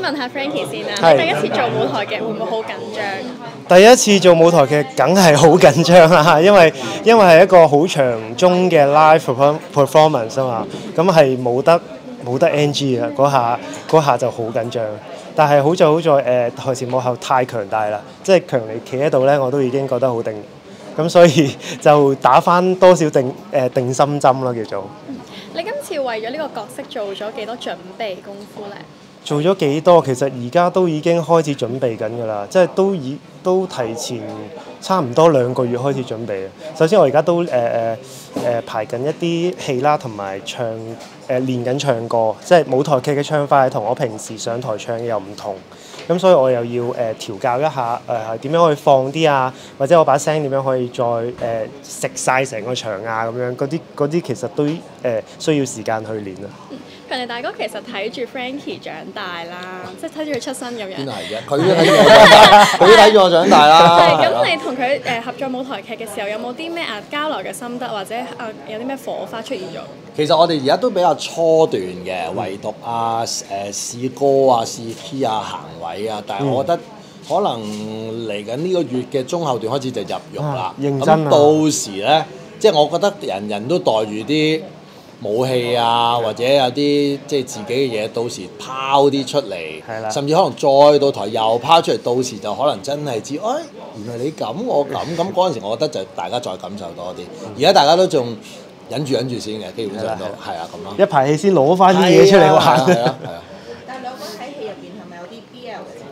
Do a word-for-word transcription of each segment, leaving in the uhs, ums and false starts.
問下 Frankie 先啦，你第一次做舞台劇會唔會好緊張？ 第一次做舞台劇梗係好緊張啦，因為因為係一個好長中嘅 live performance 啊嘛，咁係冇得冇得 N G 嘅，嗰下嗰下就好緊張。但係好在好在誒、呃、台前幕後太強大啦，即係強尼企喺度咧，我都已經覺得好定，咁所以就打返多少定誒、呃、定心針啦叫做。 嗯、你今次為咗呢個角色做咗幾多準備功夫咧？ 做咗幾多？其實而家都已經開始準備緊㗎啦，即係都已都提前差唔多兩個月開始準備。首先我而家都誒誒誒排緊一啲戲啦，同埋唱誒、呃、練緊唱歌，即係舞台劇嘅唱法係同我平時上台唱嘅又唔同。咁所以我又要誒、呃、調教一下誒點、呃、樣可以放啲啊，或者我把聲點樣可以再誒、呃、食晒成個場啊咁樣，嗰啲嗰啲其實都誒、呃、需要時間去練啊。 強尼大哥其實睇住 Frankie 長大啦，即係睇住佢出身咁樣。 邊係嘅？佢都睇住我長大，佢都睇住我長大啦。 係咁，你同佢誒合作舞台劇嘅時候，有冇啲咩啊交流嘅心得，或者啊有啲咩火花出現咗？ 其實我哋而家都比較初段嘅，唯獨啊誒試歌啊、試 key 啊、行位啊，但係我覺得可能嚟緊呢個月嘅中後段開始就入肉啦。 認真啊！ 咁到時咧，即係我覺得人人都袋住啲武器啊，或者有啲即係自己嘅嘢，到時拋啲出嚟，甚至可能再到台又拋出嚟，到時就可能真係知，哎，原來你咁我咁，咁嗰陣時我覺得就大家再感受多啲。而家大家都仲忍住忍住先嘅，基本上都係啊咁咯。 一排戲先攞翻啲嘢出嚟玩。 係啊係啊。 但係兩個人喺戲入邊係咪有啲 B L 嘅情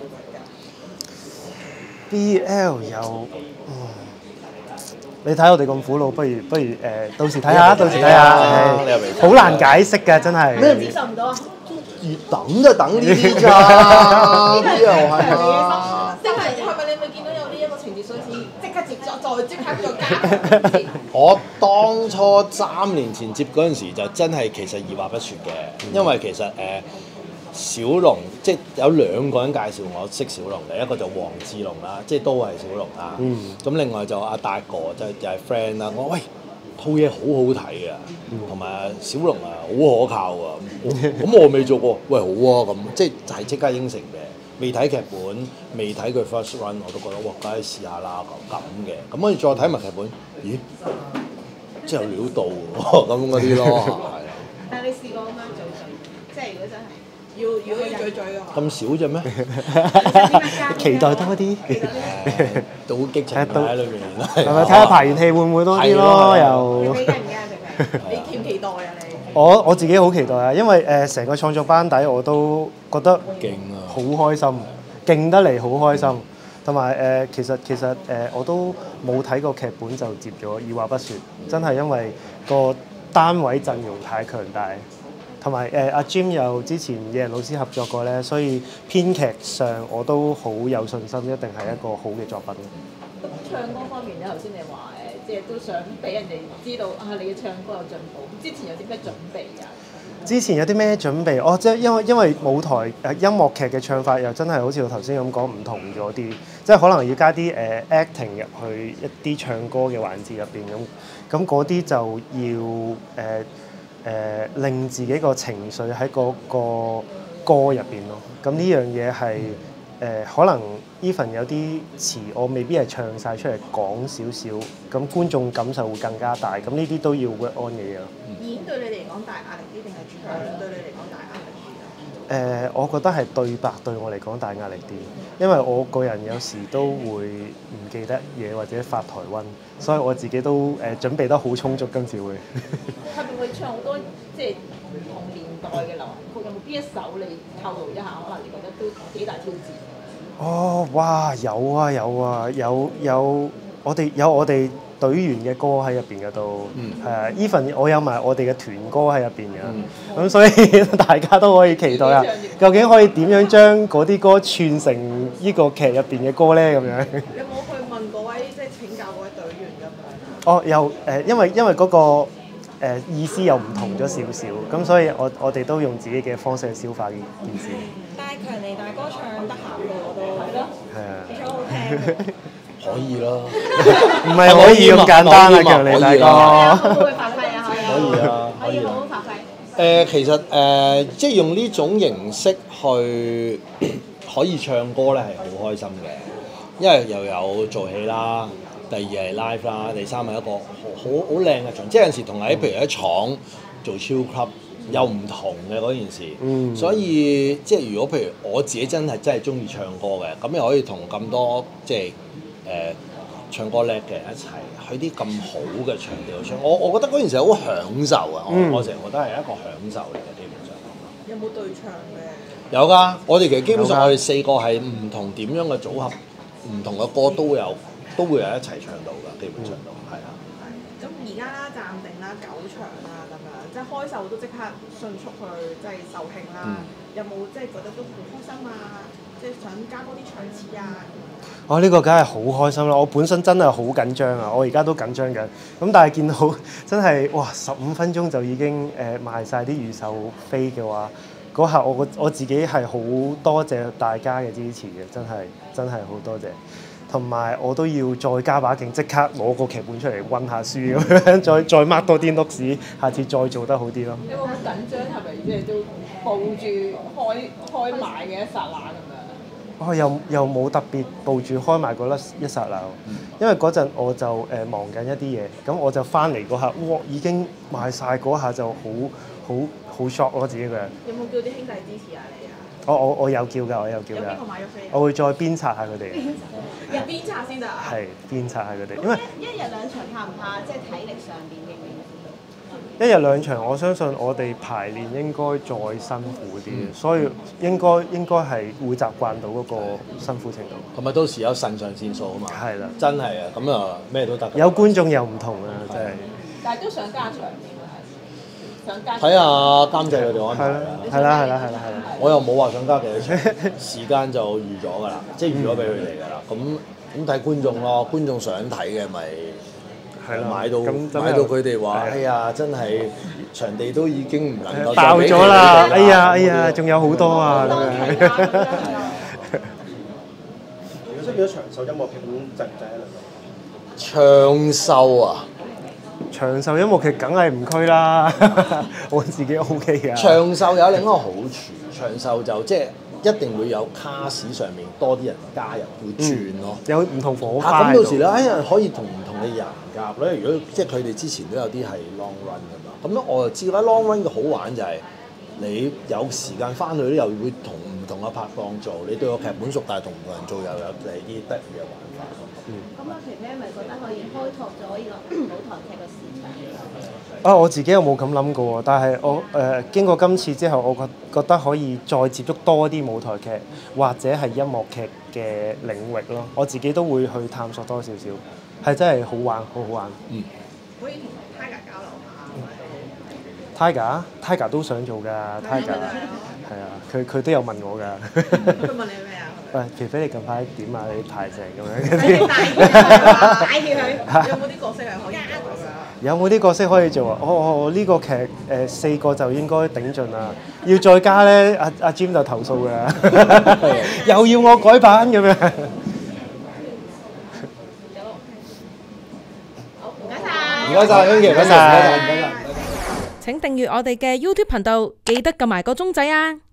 節㗎 ？B L 有。你睇我哋咁苦惱，不如不如誒、呃，到時睇下，到時睇下，好難解釋㗎，真係。 咩接受唔到啊？ 越等就等呢啲咋？呢又係啊！即係係咪你咪見到有呢一個情節，所以即刻接咗，再即刻再加？ 我當初三年前接嗰陣時，就真係其實二話不説嘅，因為其實誒。呃小龍即係有兩個人介紹我識小龍嘅，一個就黃志龍啦，即係都係小龍啊。咁、嗯、另外就阿大哥就就係 friend 啦。我話喂，套嘢好好睇啊，同埋、嗯、小龍啊好可靠啊。咁我未做過，喂好啊咁，即係就係即刻應承嘅。未睇劇本，未睇佢 first run， 我都覺得哇，梗係試下啦咁嘅。咁跟住再睇埋劇本，咦，真係有料到喎咁嗰啲咯。 但係你試過咁樣做即係如果真係。要如果要嘴嘴啊！ 咁少啫咩？ 期待多啲， 都好激情喺裏面。 係咪睇下排完戲會唔會多啲咯？又你驚唔驚？你期唔期待啊？你我我自己好期待啊，因為誒成個創作班底我都覺得勁啊， 好開心，勁得嚟好開心。同埋誒其實其實誒我都冇睇過劇本就接咗，二話不説，真係因為個單位陣容太強大。同埋誒阿 Jim 又之前野人老師合作過咧，所以編劇上我都好有信心，一定係一個好嘅作品。 咁唱歌方面咧，頭先你話誒，即係都想俾人哋知道啊，你嘅唱歌有進步。之前有啲咩準備㗎？ 之前有啲咩準備？哦，即係因為因為舞台誒、呃、音樂劇嘅唱法又真係好似我頭先咁講唔同咗啲，即係可能要加啲誒、呃、acting 入去一啲唱歌嘅環節入邊咁，咁嗰啲就要誒。呃誒、呃、令自己個情緒喺嗰個歌入邊咯，咁呢樣嘢係誒可能 even 有啲詞我未必係唱晒出嚟講少少，咁觀眾感受會更加大，咁呢啲都要 work on 嘅嘢咯。 演對你嚟講大壓力啲定係唱對你嚟講大壓力啲？ 誒、呃，我覺得係對白對我嚟講大壓力啲，因為我個人有時都會唔記得嘢或者發台瘟，所以我自己都誒、呃、準備得好充足，今次會。 係咪會唱好多即係唔同年代嘅流行曲？有冇邊一首你透露一下？可能你覺得都幾大挑戰？ 哦，哇，有啊有啊有有，我哋有我哋隊員嘅歌喺入邊嘅都，係啊 even 我有埋我哋嘅團歌喺入邊嘅，咁、嗯、所以大家都可以期待啊！究竟可以點樣將嗰啲歌串成呢個劇入邊嘅歌咧？咁樣有冇去問嗰位即係請教嗰位隊員咁樣？ 哦，又誒、呃，因為因為嗰、那個。誒、呃、意思又唔同咗少少，咁所以我我哋都用自己嘅方式去消化呢件事。 但係強尼大哥唱得鹹嘅我都係咯， 係啊， 幾好聽。 可以咯， 唔係可以咁簡單啊，強尼大哥。 會唔會發揮啊？可以。 可以啊， 可以好好發揮。 誒其實誒、呃、即係用呢種形式去可以唱歌咧係好開心嘅，因為又有做戲啦，第二係 live 啦，第三係一個好好好靚嘅場，即係有陣時同喺譬如喺廠做 chill club 有唔同嘅嗰件事， 嗯、 所以即係如果譬如我自己真係真係中意唱歌嘅，咁又可以同咁多即係誒、呃、唱歌叻嘅人一齊去啲咁好嘅場地度唱，我我覺得嗰件事好享受啊！我、嗯、我成日覺得係一個享受嚟嘅，基本上。 有冇對唱嘅？ 有㗎，我哋其實基本上我哋四個係唔同點樣嘅組合，唔同嘅歌都有都會有一齊唱到㗎，基本上都係啊。 係。咁而家啦，暫定啦，九場啦咁樣，即係開售都即刻迅速去即係售罄啦。嗯、有冇即係覺得都好開心啊？即係想加多啲場次啊？ 我呢、哦呢個梗係好開心啦！我本身真係好緊張啊，我而家都緊張緊。咁但係見到真係哇，十五分鐘就已經誒、呃、賣晒啲預售飛嘅話，嗰下我我自己係好多謝大家嘅支持嘅，真係真係好多謝。同埋我都要再加把勁，即刻攞個劇本出嚟温下書咁樣，再再 mark 多啲 notes，下次再做得好啲咯。 你會唔會緊張？係咪即係都抱住開開賣嘅一剎那咁樣？ 哦，又又冇特別抱住開埋嗰粒一剎那，因為嗰陣我就誒、呃、忙緊一啲嘢，咁我就翻嚟嗰下，哇已經賣晒嗰下就好好好 shock 咯自己個人。 有冇叫啲兄弟支持下你啊？ 我我我有叫㗎，我有叫㗎。有邊個買咗飛？我會再鞭策下佢哋。 入邊拆先得啊？ 係鞭策下佢哋，因為一一日兩場怕唔怕？即係體力上邊嘅一日兩場，我相信我哋排練應該再辛苦啲，嗯、所以應該應該係會習慣到嗰個辛苦程度。 同埋到時有腎上腺素啊嘛。係啦，真係啊，咁啊咩都得。 有觀眾又唔同啊，真係。 但係都想加場嘅，想加。 睇下監製佢哋安排啦。 係啦係啦係啦係啦。 我又冇話想加幾多場，時間就預咗㗎啦，即係預咗俾佢哋㗎啦。咁咁睇觀眾咯，觀眾想睇嘅咪。係啦，買到買到佢哋話：哎呀，真係場地都已經唔能夠爆咗啦！哎呀哎呀，仲有好多啊咁樣。 如果真變咗長壽音樂劇，咁制唔制啊？ 長壽啊！ 長壽音樂劇梗係唔拘啦，我自己 O K 㗎。 長壽有另一個好處，長壽就即係一定會有卡士上面多啲人加入，會轉咯， 有唔同火花。 咁到時咧，哎呀可以同唔同嘅人夾咧。如果即係佢哋之前都有啲係 long run 㗎嘛，咁樣我就知啦。long run 嘅好玩就係你有時間翻去咧，又會同唔同嘅拍檔做，你對個劇本熟，但係同唔同人做又有你啲得意嘅玩法。 咁阿琪姐咪覺得可以開拓咗呢個舞台劇嘅市場？ 啊，我自己又冇咁諗過喎，但係我誒、呃、經過今次之後，我覺覺得可以再接觸多啲舞台劇或者係音樂劇嘅領域咯。我自己都會去探索多少少，係真係好玩，好好玩。嗯。 可以同 Tiger 交流下。 Tiger，Tiger 都想做㗎，Tiger 係啊，佢佢都有問我㗎。 佢問你咩啊？ 喂，肥肥你近排點啊？你排成咁樣。 帶住佢，有冇啲角色係可以做㗎？ 有冇啲角色可以做啊？哦哦，呢、這個劇誒、呃、四個就應該頂盡啦。要再加咧，阿阿 Jim 就投訴㗎啦，又要我改版咁樣。 好，唔該晒。 唔該晒，恭喜，唔該晒，唔該晒。 請訂閱我哋嘅 YouTube 頻道，記得撳埋個鐘仔啊！